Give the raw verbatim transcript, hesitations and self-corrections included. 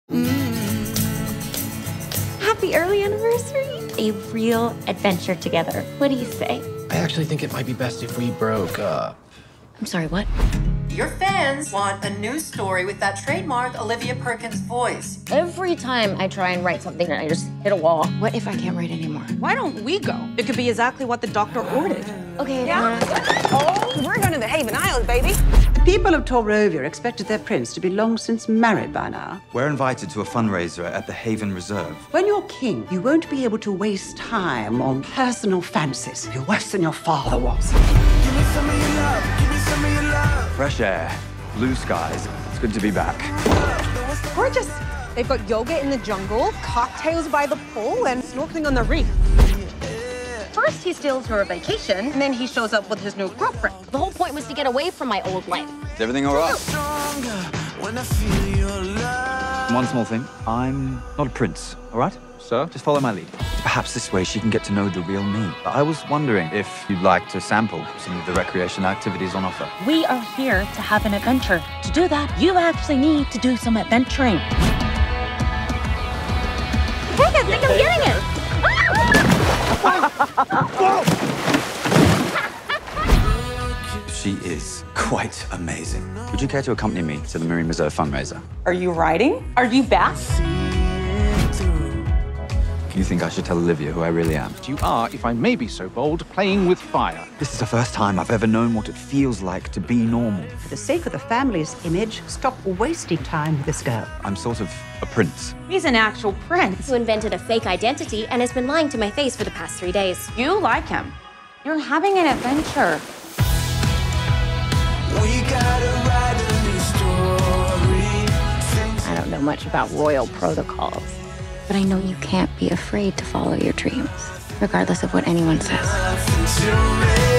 Happy early anniversary. A real adventure together. What do you say? I actually think it might be best if we broke up. I'm sorry, what? Your fans want a news story with that trademark Olivia Perkins voice. Every time I try and write something, I just hit a wall. What if I can't write anymore? Why don't we go? It could be exactly what the doctor ordered. Okay, Yeah? Oh, we're going to the Haven Isles, baby. The people of Torrovia expected their prince to be long since married by now. We're invited to a fundraiser at the Haven Reserve. When you're king, you won't be able to waste time on personal fancies. You're worse than your father was. Fresh air, blue skies. It's good to be back. Gorgeous. They've got yoga in the jungle, cocktails by the pool, and snorkeling on the reef. First, he steals her vacation, and then he shows up with his new girlfriend. The whole point was to get away from my old life. Is everything all right? One small thing. I'm not a prince, all right? So, just follow my lead. Perhaps this way she can get to know the real me. I was wondering if you'd like to sample some of the recreational activities on offer. We are here to have an adventure. To do that, you actually need to do some adventuring. Hey, I think I'm getting it. She is quite amazing. Would you care to accompany me to the Marine Reserve fundraiser? Are you riding? Are you back? You think I should tell Olivia who I really am? You are, if I may be so bold, playing with fire. This is the first time I've ever known what it feels like to be normal. For the sake of the family's image, stop wasting time with this girl. I'm sort of a prince. He's an actual prince. Who invented a fake identity and has been lying to my face for the past three days. You like him. You're having an adventure. We gotta write a new story. I don't know much about royal protocols, but I know you can't be afraid to follow your dreams, regardless of what anyone says. Nothing to